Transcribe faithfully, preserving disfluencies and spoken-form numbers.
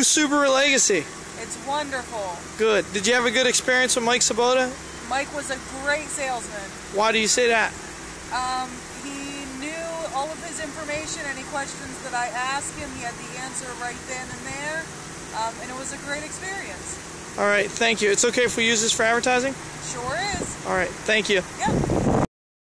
Subaru Legacy. It's wonderful. Good. Did you have a good experience with Mike Svoboda? Mike was a great salesman. Why do you say that? Um, he knew all of his information. Any questions that I asked him, he had the answer right then and there. Um, and it was a great experience. All right, thank you. It's okay if we use this for advertising? Sure is. All right, thank you. Yep.